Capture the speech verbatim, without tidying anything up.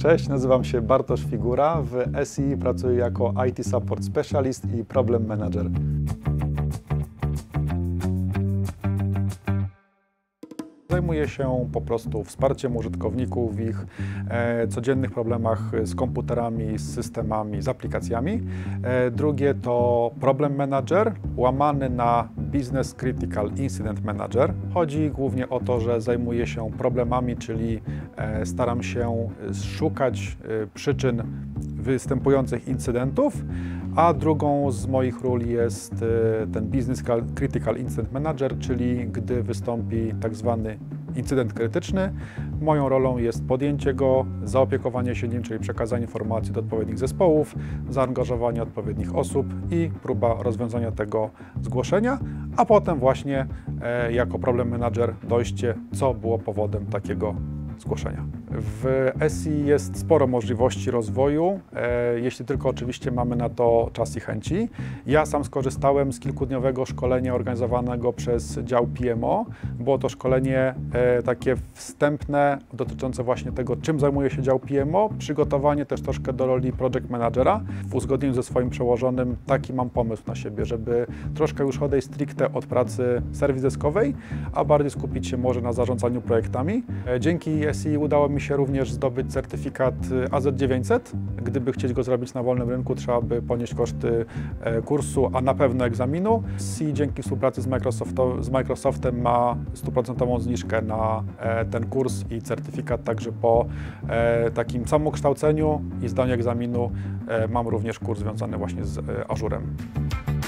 Cześć, nazywam się Bartosz Figura. W S I pracuję jako I T Support Specialist i Problem Manager. Zajmuję się po prostu wsparciem użytkowników w ich e, codziennych problemach z komputerami, z systemami, z aplikacjami. E, drugie to Problem Manager, łamany na Business Critical Incident Manager. Chodzi głównie o to, że zajmuję się problemami, czyli e, staram się szukać e, przyczyn występujących incydentów, a drugą z moich ról jest ten Business Critical Incident Manager, czyli gdy wystąpi tak zwany incydent krytyczny, moją rolą jest podjęcie go, zaopiekowanie się nim, czyli przekazanie informacji do odpowiednich zespołów, zaangażowanie odpowiednich osób i próba rozwiązania tego zgłoszenia, a potem właśnie e, jako problem manager dojście, co było powodem takiego zgłoszenia. W S I jest sporo możliwości rozwoju, e, jeśli tylko oczywiście mamy na to czas i chęci. Ja sam skorzystałem z kilkudniowego szkolenia organizowanego przez dział P M O. Było to szkolenie e, takie wstępne, dotyczące właśnie tego, czym zajmuje się dział P M O, przygotowanie też troszkę do roli project managera. W uzgodnieniu ze swoim przełożonym taki mam pomysł na siebie, żeby troszkę już odejść stricte od pracy serwis deskowej, a bardziej skupić się może na zarządzaniu projektami. E, dzięki S I udało mi się również zdobyć certyfikat A Z dziewięćset. Gdyby chcieć go zrobić na wolnym rynku, trzeba by ponieść koszty kursu, a na pewno egzaminu. S I dzięki współpracy z, Microsofto, z Microsoftem ma stuprocentową zniżkę na ten kurs i certyfikat, także po takim samokształceniu i zdaniu egzaminu mam również kurs związany właśnie z Azurem.